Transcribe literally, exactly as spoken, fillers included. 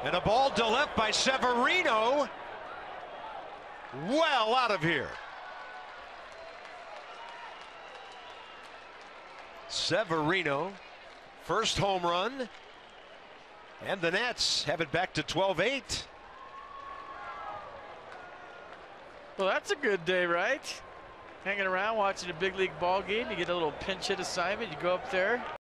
And a ball to left by Severino. Well out of here. Severino, first home run. And the Nats have it back to twelve eight. Well, that's a good day, right? Hanging around watching a big league ball game. You get a little pinch hit assignment. You go up there.